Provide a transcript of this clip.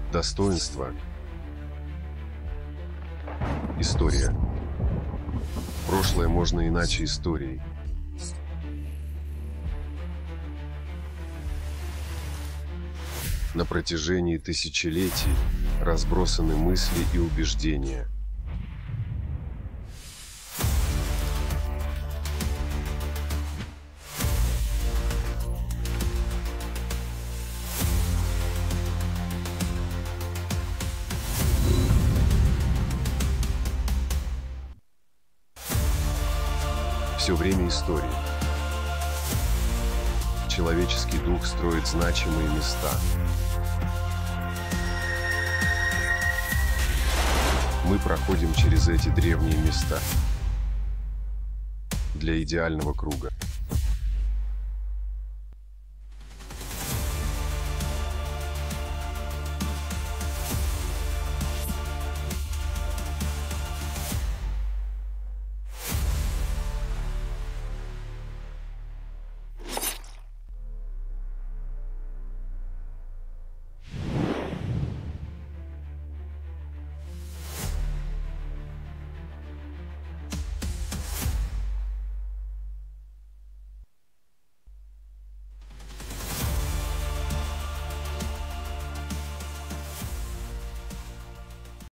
Достоинство. История. Прошлое можно иначе историей. На протяжении тысячелетий разбросаны мысли и убеждения. Все время истории. Человеческий дух строит значимые места. Мы проходим через эти древние места для идеального круга.